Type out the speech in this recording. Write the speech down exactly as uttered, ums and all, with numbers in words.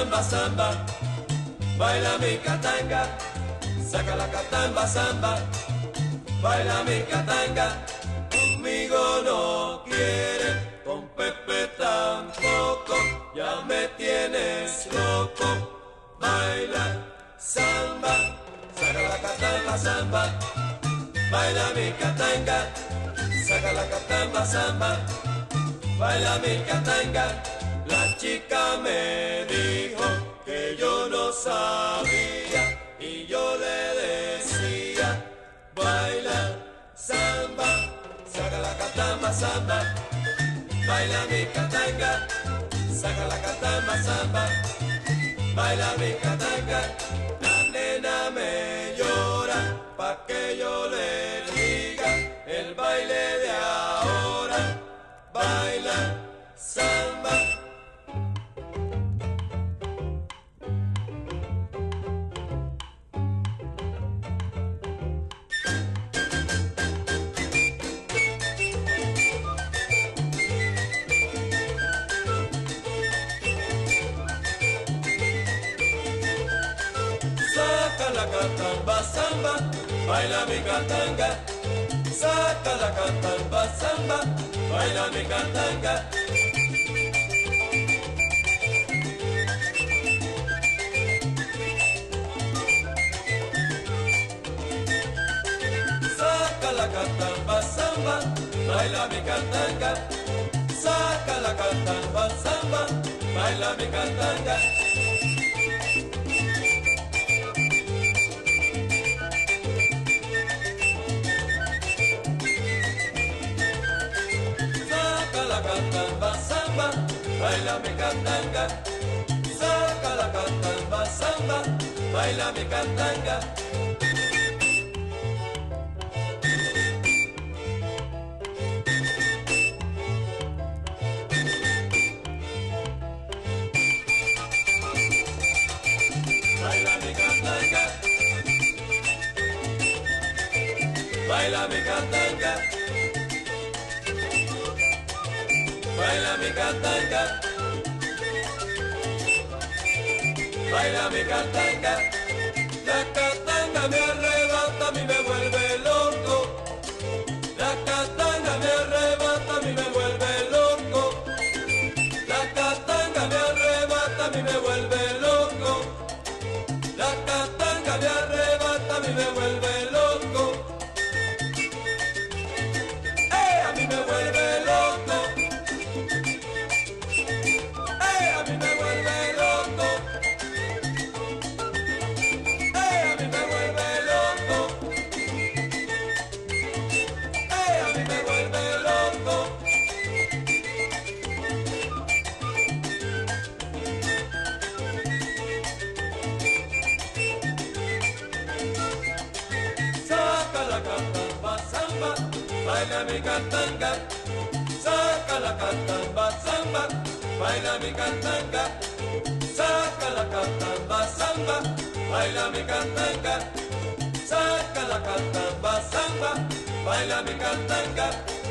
catamba samba, baila mi catanga, saca la catamba samba, baila mi catanga. Conmigo no quiere, con Pepe tampoco, ya me tienes loco. Baila samba, saca la catamba samba, baila mi catanga, saca la catamba samba, baila mi catanga. La chica me dijo que yo no sabía y yo le decía, baila samba, saca la catamba samba, baila mi catanga, saca la catamba samba, baila mi catanga. La nena me llora pa' que yo le diga el baile de ahora, baila samba. Saca la catamba samba, baila mi catanga, saca la catamba samba, baila mi catanga. Saca la catamba samba, baila mi catanga, saca la catamba samba, baila mi catanga. La catamba samba, baila mi catanga, saca la catamba samba, baila mi catanga. Baila mi catanga, baila mi catanga. Baila mi catanga, baila mi catanga. La catanga me arrebata, a mí me vuelve loco. La catanga me arrebata, a mí me vuelve loco. La catanga me arrebata, a mí me vuelve loco. La catanga me arrebata, a mí me vuelve loco. ¡Eh! A mí me vuelve loco. A mí me vuelve loco, eh, a mí me vuelve loco, eh, a mí me vuelve loco. Saca la catamba samba, baila mi catanga, saca la catamba samba, baila mi catanga, saca la catamba samba, baila mi catanga, saca la catamba samba, baila mi catanga.